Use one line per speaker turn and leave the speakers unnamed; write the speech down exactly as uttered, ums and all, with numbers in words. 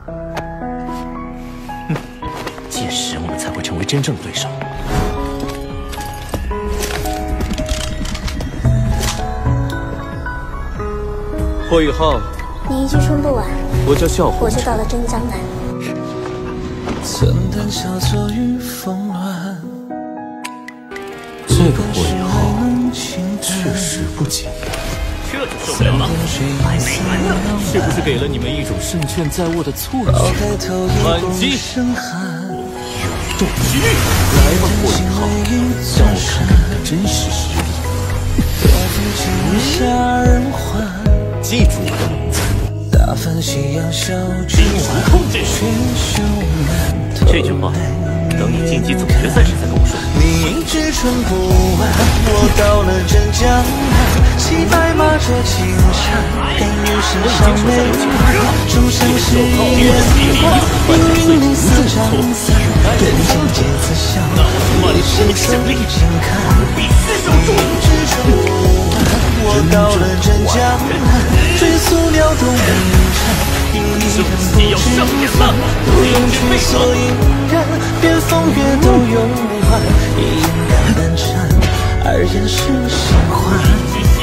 嗯，届时我们才会成为真正对手。
霍雨浩，
你一句说不完，
我叫笑红，
我就到了真江南。
曾胆小作与风乱，
这个霍雨浩确实不简单。
这就受不了了，还没完呢！
是不是给了你们一种胜券在握的错觉？反击！有动机！来吧，霍雨浩，让我看看你的真实实力。记住我的名字。
令无空见术。这句话，等你晋级总决赛时再跟我说。
你知春不晚，我到了真江南，骑白马捉青山，甘于身上美满，终生是缘花，命运似张伞，人间皆自笑，一生走近看。你知春不晚，我到了真江南，追溯鸟动鸣蝉。因一人不知返，不用去所以然，便风月都用完，一眼两难缠，二人是新欢。